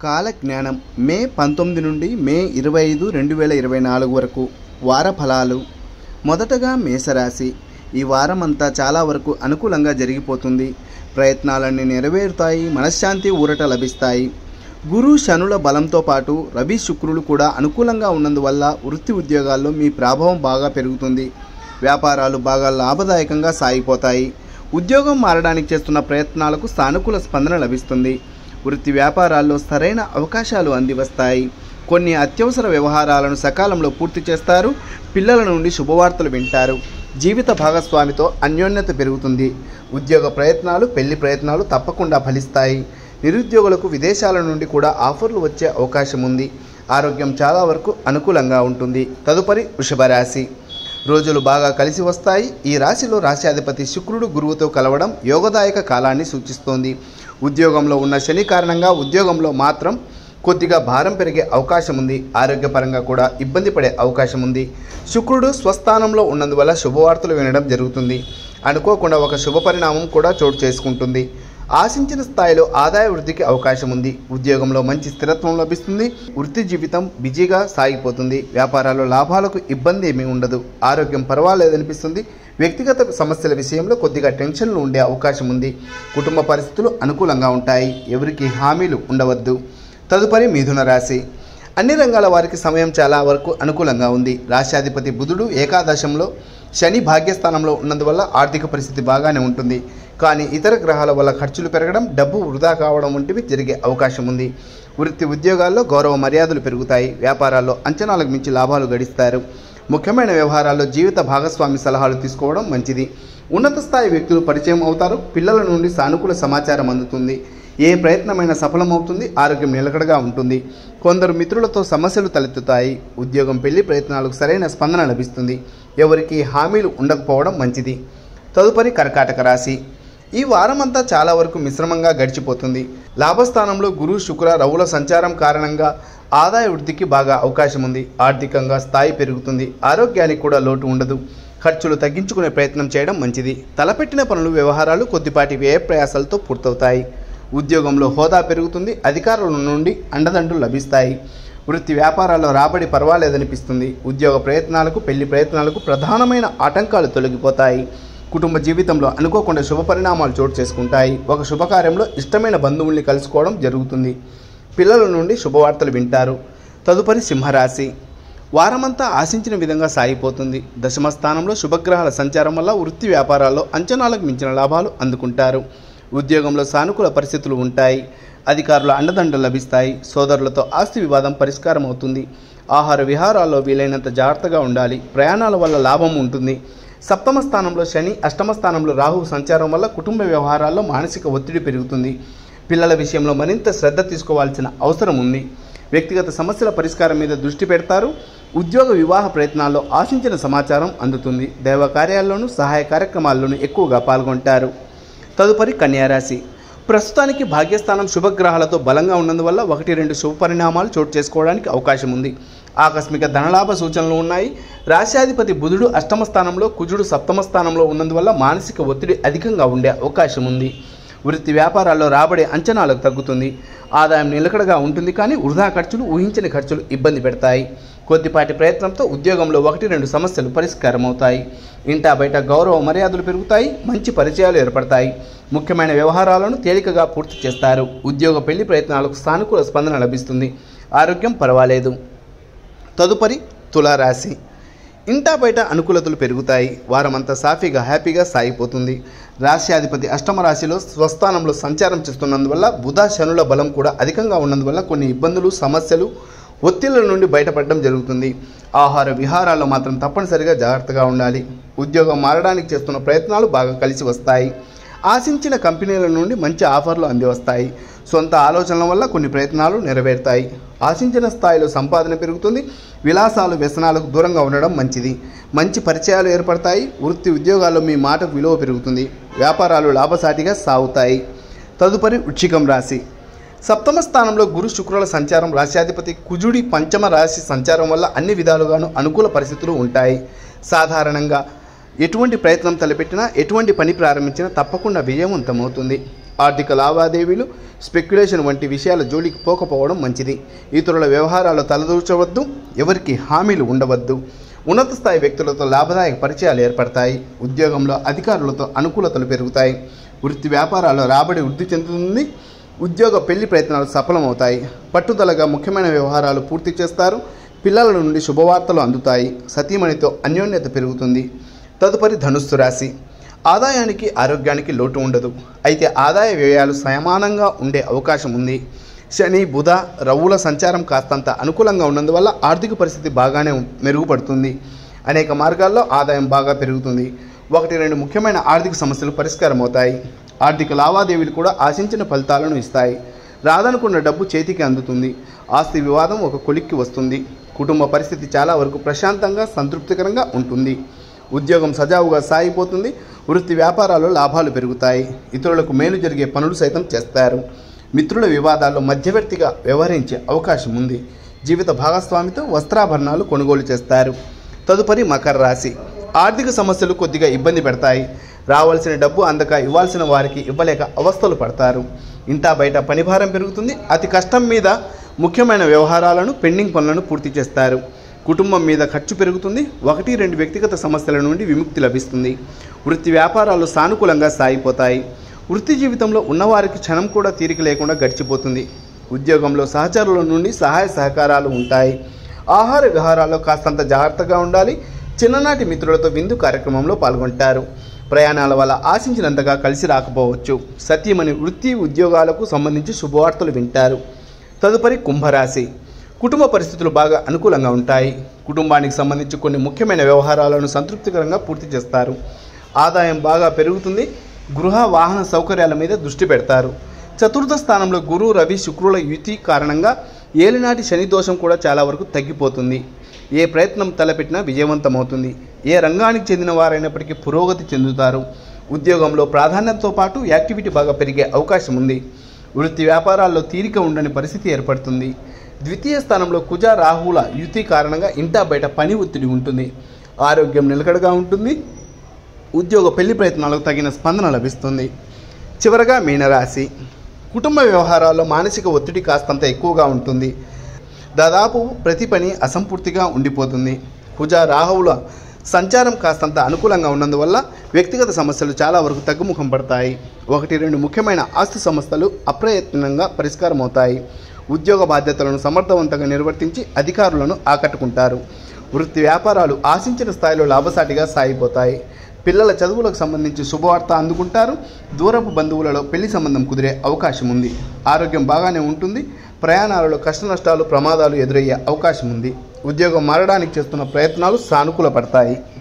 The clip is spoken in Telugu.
కాలజ్ఞానం మే 19 నుండి మే 25, 2024 వరకు వార ఫలాలు. మొదటగా మేషరాశి. ఈ వారమంతా చాలా వరకు అనుకూలంగా జరిగిపోతుంది. ప్రయత్నాలన్నీ నెరవేరుతాయి. మనశ్శాంతి, ఊరట లభిస్తాయి. గురు శనుల బలంతో పాటు రవి, శుక్రులు కూడా అనుకూలంగా ఉన్నందువల్ల వృత్తి ఉద్యోగాల్లో మీ ప్రభావం బాగా పెరుగుతుంది. వ్యాపారాలు బాగా లాభదాయకంగా సాగిపోతాయి. ఉద్యోగం మారడానికి చేస్తున్న ప్రయత్నాలకు సానుకూల స్పందన లభిస్తుంది. వృత్తి వ్యాపారాల్లో సరైన అవకాశాలు అందివస్తాయి. కొన్ని అత్యవసర వ్యవహారాలను సకాలంలో పూర్తి చేస్తారు. పిల్లల నుండి శుభవార్తలు వింటారు. జీవిత భాగస్వామితో అన్యోన్యత పెరుగుతుంది. ఉద్యోగ ప్రయత్నాలు, పెళ్లి ప్రయత్నాలు తప్పకుండా ఫలిస్తాయి. నిరుద్యోగులకు విదేశాల నుండి కూడా ఆఫర్లు వచ్చే అవకాశం ఉంది. ఆరోగ్యం చాలా వరకు అనుకూలంగా ఉంటుంది. తదుపరి వృషభ రాశి. రోజులు బాగా కలిసి వస్తాయి. ఈ రాశిలో రాశ్యాధిపతి శుక్రుడు గురువుతో కలవడం యోగదాయక కాలాన్ని సూచిస్తోంది. ఉద్యోగంలో ఉన్న శని కారణంగా ఉద్యోగంలో మాత్రం కొద్దిగా భారం పెరిగే అవకాశం ఉంది. ఆరోగ్యపరంగా కూడా ఇబ్బంది పడే అవకాశం ఉంది. శుక్రుడు స్వస్థానంలో ఉన్నందువల్ల శుభవార్తలు వినడం జరుగుతుంది. అనుకోకుండా ఒక శుభ పరిణామం కూడా చోటు చేసుకుంటుంది. ఆశించిన స్థాయిలో ఆదాయ వృద్ధికి అవకాశం ఉంది. ఉద్యోగంలో మంచి స్థిరత్వం లభిస్తుంది. వృత్తి జీవితం బిజీగా సాగిపోతుంది. వ్యాపారాల్లో లాభాలకు ఇబ్బంది ఏమీ ఉండదు. ఆరోగ్యం పర్వాలేదనిపిస్తుంది. వ్యక్తిగత సమస్యల విషయంలో కొద్దిగా టెన్షన్లు ఉండే అవకాశం ఉంది. కుటుంబ పరిస్థితులు అనుకూలంగా ఉంటాయి. ఎవరికి హామీలు ఉండవద్దు. తదుపరి మిథున రాశి. అన్ని రంగాల వారికి సమయం చాలా వరకు అనుకూలంగా ఉంది. రాశ్యాధిపతి బుధుడు ఏకాదశంలో, శని భాగ్యస్థానంలో ఉన్నందువల్ల ఆర్థిక పరిస్థితి బాగానే ఉంటుంది. కానీ ఇతర గ్రహాల వల్ల ఖర్చులు పెరగడం, డబ్బు వృధా కావడం వంటివి జరిగే అవకాశం ఉంది. వృత్తి ఉద్యోగాల్లో గౌరవ మర్యాదలు పెరుగుతాయి. వ్యాపారాల్లో అంచనాలకు మించి లాభాలు గడిస్తారు. ముఖ్యమైన వ్యవహారాల్లో జీవిత భాగస్వామి సలహాలు తీసుకోవడం మంచిది. ఉన్నత స్థాయి వ్యక్తులు పరిచయం అవుతారు. పిల్లల నుండి సానుకూల సమాచారం అందుతుంది. ఏ ప్రయత్నమైనా సఫలమవుతుంది. ఆరోగ్యం నిలకడగా ఉంటుంది. కొందరు మిత్రులతో సమస్యలు తలెత్తుతాయి. ఉద్యోగం, పెళ్లి ప్రయత్నాలకు సరైన స్పందన లభిస్తుంది. ఎవరికి హామీలు ఉండకపోవడం మంచిది. తదుపరి కర్కాటక రాశి. ఈ వారమంతా చాలా వరకు మిశ్రమంగా గడిచిపోతుంది. లాభస్థానంలో గురు, శుక్ర, రవుల సంచారం కారణంగా ఆదాయ వృద్ధికి బాగా అవకాశం ఉంది. ఆర్థికంగా స్థాయి పెరుగుతుంది. ఆరోగ్యానికి కూడా లోటు ఉండదు. ఖర్చులు తగ్గించుకునే ప్రయత్నం చేయడం మంచిది. తలపెట్టిన పనులు, వ్యవహారాలు కొద్దిపాటి వ్యయ ప్రయాసాలతో పూర్తవుతాయి. ఉద్యోగంలో హోదా పెరుగుతుంది. అధికారుల నుండి అండదండలు లభిస్తాయి. వృత్తి వ్యాపారాల్లో రాబడి పర్వాలేదనిపిస్తుంది. ఉద్యోగ ప్రయత్నాలకు, పెళ్లి ప్రయత్నాలకు ప్రధానమైన ఆటంకాలు తొలగిపోతాయి. కుటుంబ జీవితంలో అనుకోకుండా శుభ పరిణామాలు చోటు చేసుకుంటాయి. ఒక శుభకార్యంలో ఇష్టమైన బంధువుల్ని కలుసుకోవడం జరుగుతుంది. పిల్లల నుండి శుభవార్తలు వింటారు. తదుపరి సింహరాశి. వారమంతా ఆశించిన విధంగా సాగిపోతుంది. దశమ స్థానంలో శుభగ్రహాల సంచారం వల్ల వృత్తి వ్యాపారాల్లో అంచనాలకు మించిన లాభాలు అందుకుంటారు. ఉద్యోగంలో సానుకూల పరిస్థితులు ఉంటాయి. అధికారుల అండదండలు లభిస్తాయి. సోదరులతో ఆస్తి వివాదం పరిష్కారం అవుతుంది. ఆహార విహారాల్లో వీలైనంత జాగ్రత్తగా ఉండాలి. ప్రయాణాల వల్ల లాభం ఉంటుంది. సప్తమ స్థానంలో శని, అష్టమ స్థానంలో రాహు సంచారం వల్ల కుటుంబ వ్యవహారాల్లో మానసిక ఒత్తిడి పెరుగుతుంది. పిల్లల విషయంలో మరింత శ్రద్ధ తీసుకోవాల్సిన అవసరం ఉంది. వ్యక్తిగత సమస్యల పరిష్కారం మీద దృష్టి పెడతారు. ఉద్యోగ, వివాహ ప్రయత్నాల్లో ఆశించిన సమాచారం అందుతుంది. దైవ కార్యాల్లోనూ, సహాయ కార్యక్రమాల్లోనూ ఎక్కువగా పాల్గొంటారు. తదుపరి కన్యారాశి. ప్రస్తుతానికి భాగ్యస్థానం శుభగ్రహాలతో బలంగా ఉన్నందువల్ల 1-2 శుభ పరిణామాలు చోటు చేసుకోవడానికి అవకాశం ఉంది. ఆకస్మిక ధనలాభ సూచనలు ఉన్నాయి. రాశ్యాధిపతి బుధుడు అష్టమ స్థానంలో, కుజుడు సప్తమ స్థానంలో ఉన్నందువల్ల మానసిక ఒత్తిడి అధికంగా ఉండే అవకాశం ఉంది. వృత్తి వ్యాపారాల్లో రాబడే అంచనాలకు తగ్గుతుంది. ఆదాయం నిలకడగా ఉంటుంది. కానీ వృధా ఖర్చులు, ఊహించని ఖర్చులు ఇబ్బంది పెడతాయి. కొద్దిపాటి ప్రయత్నంతో ఉద్యోగంలో 1-2 సమస్యలు పరిష్కారం అవుతాయి. ఇంటా బయట గౌరవ మర్యాదలు పెరుగుతాయి. మంచి పరిచయాలు ఏర్పడతాయి. ముఖ్యమైన వ్యవహారాలను తేలికగా పూర్తి చేస్తారు. ఉద్యోగ, పెళ్లి ప్రయత్నాలకు సానుకూల స్పందన లభిస్తుంది. ఆరోగ్యం పర్వాలేదు. తదుపరి తులారాశి. ఇంటా బయట అనుకూలతలు పెరుగుతాయి. వారమంతా సాఫీగా, హ్యాపీగా సాగిపోతుంది. రాశ్యాధిపతి అష్టమ రాశిలో స్వస్థానంలో సంచారం చేస్తున్నందువల్ల బుధ, శనుల బలం కూడా అధికంగా ఉన్నందువల్ల కొన్ని ఇబ్బందులు, సమస్యలు, ఒత్తిళ్ల నుండి బయటపడడం జరుగుతుంది. ఆహార విహారాల్లో మాత్రం తప్పనిసరిగా జాగ్రత్తగా ఉండాలి. ఉద్యోగం మారడానికి చేస్తున్న ప్రయత్నాలు బాగా కలిసి వస్తాయి. ఆశించిన కంపెనీల నుండి మంచి ఆఫర్లు అందివస్తాయి. సొంత ఆలోచనల వల్ల కొన్ని ప్రయత్నాలు నెరవేరుతాయి. ఆశించిన స్థాయిలో సంపాదన పెరుగుతుంది. విలాసాలు, వ్యసనాలకు దూరంగా ఉండడం మంచిది. మంచి పరిచయాలు ఏర్పడతాయి. వృత్తి ఉద్యోగాల్లో మీ మాటకు విలువ పెరుగుతుంది. వ్యాపారాలు లాభసాటిగా సాగుతాయి. తదుపరి వృశ్చికం రాశి. సప్తమ స్థానంలో గురు, శుక్రుల సంచారం, రాశ్యాధిపతి కుజుడి పంచమ రాశి సంచారం వల్ల అన్ని విధాలుగాను అనుకూల పరిస్థితులు ఉంటాయి. సాధారణంగా ఎటువంటి ప్రయత్నం తలపెట్టినా, ఎటువంటి పని ప్రారంభించినా తప్పకుండా విజయవంతమవుతుంది. ఆర్థిక లావాదేవీలు, స్పెక్యులేషన్ వంటి విషయాల జోలికి పోకపోవడం మంచిది. ఇతరుల వ్యవహారాల్లో తలదూర్చవద్దు. ఎవరికి హామీలు ఉండవద్దు. ఉన్నత స్థాయి వ్యక్తులతో లాభదాయక పరిచయాలు ఏర్పడతాయి. ఉద్యోగంలో అధికారులతో అనుకూలతలు పెరుగుతాయి. వృత్తి వ్యాపారాల్లో రాబడి వృద్ధి చెందుతుంది. ఉద్యోగ పెళ్లి ప్రయత్నాలు సఫలమవుతాయి. పట్టుదలగా ముఖ్యమైన వ్యవహారాలు పూర్తి చేస్తారు. పిల్లల నుండి శుభవార్తలు అందుతాయి. సతీమణితో అన్యోన్యత పెరుగుతుంది. తదుపరి ధనుస్సు రాశి. ఆదాయానికి ఆరోగ్యానికి లోటు ఉండదు. అయితే ఆదాయ వ్యయాలు సమానంగా ఉండే అవకాశం ఉంది. శని, బుధ, రవ్వుల సంచారం కాస్తంత అనుకూలంగా ఉన్నందువల్ల ఆర్థిక పరిస్థితి బాగానే మెరుగుపడుతుంది. అనేక మార్గాల్లో ఆదాయం బాగా పెరుగుతుంది. 1-2 ముఖ్యమైన ఆర్థిక సమస్యలు పరిష్కారం అవుతాయి. ఆర్థిక లావాదేవీలు కూడా ఆశించిన ఫలితాలను ఇస్తాయి. రాదనుకున్న డబ్బు చేతికి అందుతుంది. ఆస్తి వివాదం ఒక కొలిక్కి వస్తుంది. కుటుంబ పరిస్థితి చాలా వరకు ప్రశాంతంగా సంతృప్తికరంగా ఉంటుంది. ఉద్యోగం సజావుగా సాగిపోతుంది. వృత్తి వ్యాపారాల్లో లాభాలు పెరుగుతాయి. ఇతరులకు మేలు జరిగే పనులు సైతం చేస్తారు. మిత్రుల వివాదాల్లో మధ్యవర్తిగా వ్యవహరించే అవకాశం ఉంది. జీవిత భాగస్వామితో వస్త్రాభరణాలు కొనుగోలు చేస్తారు. తదుపరి మకర రాశి. ఆర్థిక సమస్యలు కొద్దిగా ఇబ్బంది పెడతాయి. రావాల్సిన డబ్బు అందక ఇవ్వాల్సిన వారికి ఇవ్వలేక అవస్థలు పడతారు. ఇంటా బయట పనిభారం పెరుగుతుంది. అతి కష్టం మీద ముఖ్యమైన వ్యవహారాలను, పెండింగ్ పనులను పూర్తి చేస్తారు. కుటుంబం మీద ఖర్చు పెరుగుతుంది. 1-2 వ్యక్తిగత సమస్యల నుండి విముక్తి లభిస్తుంది. వృత్తి వ్యాపారాలు సానుకూలంగా సాగిపోతాయి. వృత్తి జీవితంలో ఉన్నవారికి క్షణం కూడా తీరిక లేకుండా గడిచిపోతుంది. ఉద్యోగంలో సహచరుల నుండి సహాయ సహకారాలు ఉంటాయి. ఆహార విహారాల్లో కాస్తంత జాగ్రత్తగా ఉండాలి. చిన్ననాటి మిత్రులతో విందు కార్యక్రమంలో పాల్గొంటారు. ప్రయాణాల వల్ల ఆశించినంతగా కలిసి రాకపోవచ్చు. సతీమణి వృత్తి ఉద్యోగాలకు సంబంధించి శుభవార్తలు వింటారు. తదుపరి కుంభరాశి. కుటుంబ పరిస్థితులు బాగా అనుకూలంగా ఉంటాయి. కుటుంబానికి సంబంధించి కొన్ని ముఖ్యమైన వ్యవహారాలను సంతృప్తికరంగా పూర్తి చేస్తారు. ఆదాయం బాగా పెరుగుతుంది. గృహ వాహన సౌకర్యాల మీద దృష్టి పెడతారు. చతుర్థ స్థానంలో గురు, రవి, శుక్రుల యుతి కారణంగా ఏలినాటి శని దోషం కూడా చాలా వరకు తగ్గిపోతుంది. ఏ ప్రయత్నం తలపెట్టినా విజయవంతమవుతుంది. ఏ రంగానికి చెందిన వారైనప్పటికీ పురోగతి చెందుతారు. ఉద్యోగంలో ప్రాధాన్యతతో పాటు యాక్టివిటీ బాగా పెరిగే అవకాశం ఉంది. వృత్తి వ్యాపారాల్లో తీరిక ఉండని పరిస్థితి ఏర్పడుతుంది. ద్వితీయ స్థానంలో కుజ, రాహుల యుతి కారణంగా ఇంటా బయట పని ఒత్తిడి ఉంటుంది. ఆరోగ్యం నిలకడగా ఉంటుంది. ఉద్యోగ పెళ్లి ప్రయత్నాలకు తగిన స్పందన లభిస్తుంది. చివరగా మీనరాశి. కుటుంబ వ్యవహారాల్లో మానసిక ఒత్తిడి కాస్తంత ఎక్కువగా ఉంటుంది. దాదాపు ప్రతి పని అసంపూర్తిగా ఉండిపోతుంది. కుజ, రాహువుల సంచారం కాస్తంత అనుకూలంగా ఉన్నందువల్ల వ్యక్తిగత సమస్యలు చాలా వరకు తగ్గుముఖం పడతాయి. 1-2 ముఖ్యమైన ఆస్తి సమస్యలు అప్రయత్నంగా పరిష్కారం అవుతాయి. ఉద్యోగ బాధ్యతలను సమర్థవంతంగా నిర్వర్తించి అధికారులను ఆకట్టుకుంటారు. వృత్తి వ్యాపారాలు ఆశించిన స్థాయిలో లాభసాటిగా సాగిపోతాయి. పిల్లల చదువులకు సంబంధించి శుభవార్త అందుకుంటారు. దూరపు బంధువులలో పెళ్లి సంబంధం కుదిరే అవకాశం ఉంది. ఆరోగ్యం బాగానే ఉంటుంది. ప్రయాణాలలో కష్టనష్టాలు, ప్రమాదాలు ఎదురయ్యే అవకాశం ఉంది. ఉద్యోగం మారడానికి చేస్తున్న ప్రయత్నాలు సానుకూల పడతాయి.